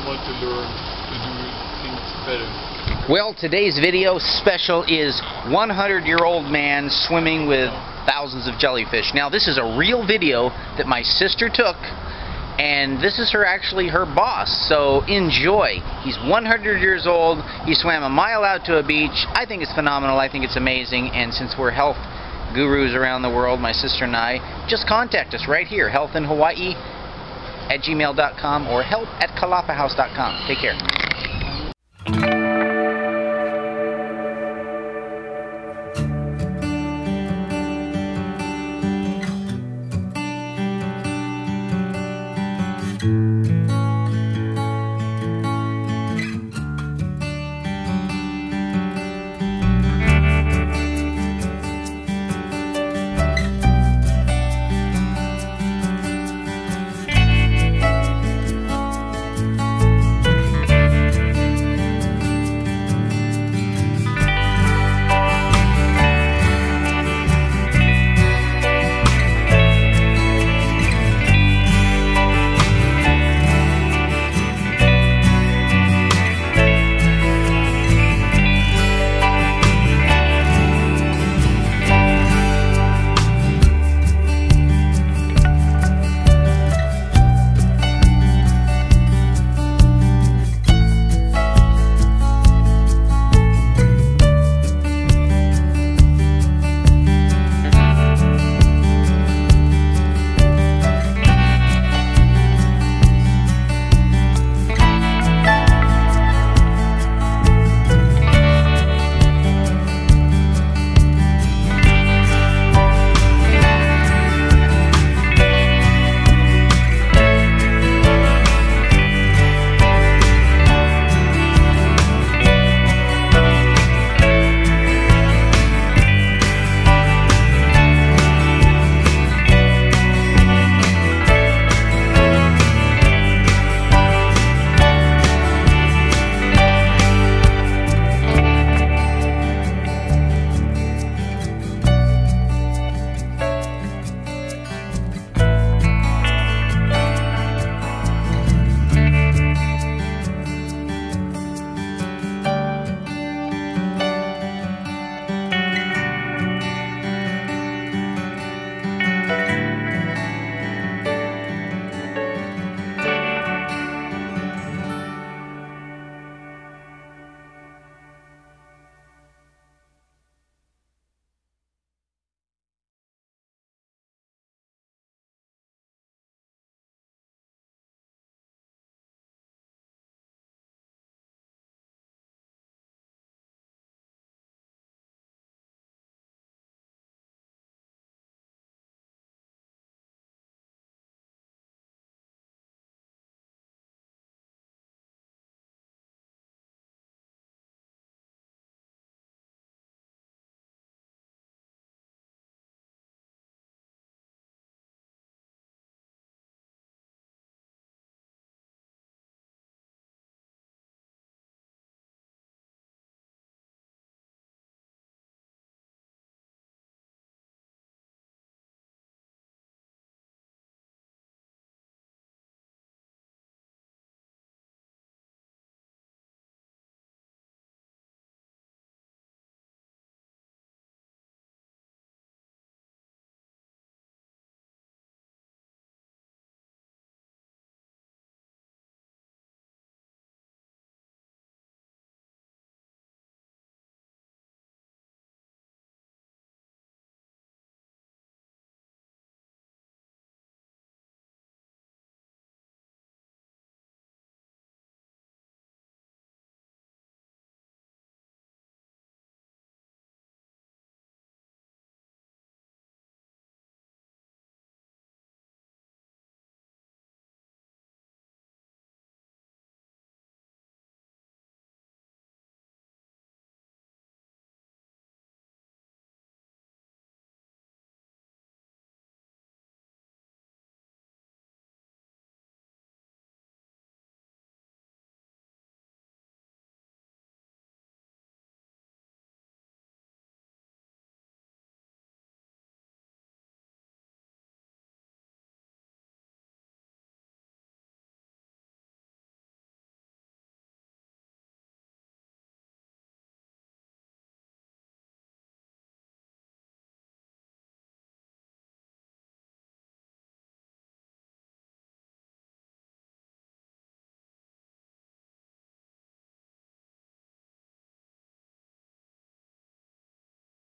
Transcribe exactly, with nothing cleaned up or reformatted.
want to learn to do things better. Well, today's video special is one hundred year old man swimming with thousands of jellyfish. Now, this is a real video that my sister took, and this is her actually her boss, so enjoy. He's one hundred years old. He swam a mile out to a beach. I think it's phenomenal. I think it's amazing, and since we're health gurus around the world, my sister and I, just contact us right here, health in hawaii at gmail dot com or help at kolapa house dot com. Take care.